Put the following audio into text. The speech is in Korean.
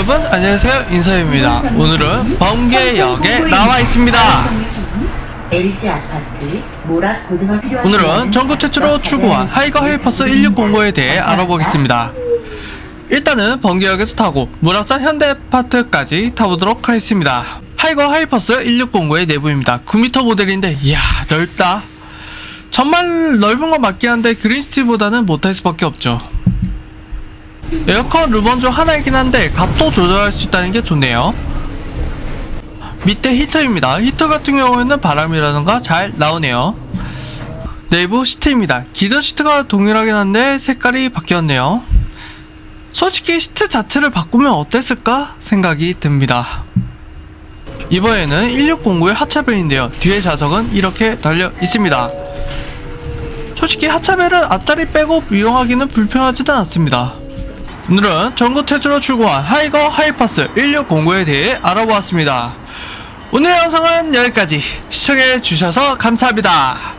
여러분 안녕하세요, 인서입니다. 오늘은 번개역에 나와 있습니다. 오늘은 전국 최초로 출고한 하이거 하이퍼스 1609에 대해 알아보겠습니다. 일단은 번개역에서 타고 문학산 현대아파트까지 타보도록 하겠습니다. 하이거 하이퍼스 1609의 내부입니다. 9m 모델인데 이야 넓다. 정말 넓은 건 맞긴 한데 그린시티보다는 못할 수밖에 없죠. 에어컨 루번 중 하나이긴 한데 각도 조절할 수 있다는 게 좋네요. 밑에 히터입니다. 히터 같은 경우에는 바람이라던가 잘 나오네요. 내부 시트입니다. 기존 시트가 동일하긴 한데 색깔이 바뀌었네요. 솔직히 시트 자체를 바꾸면 어땠을까 생각이 듭니다. 이번에는 1609의 하차벨인데요. 뒤에 좌석은 이렇게 달려 있습니다. 솔직히 하차벨은 앞자리 빼고 이용하기는 불편하지는 않습니다. 오늘은 전국 최초로 출고한 하이거 하이퍼스 1609에 대해 알아보았습니다. 오늘 영상은 여기까지. 시청해주셔서 감사합니다.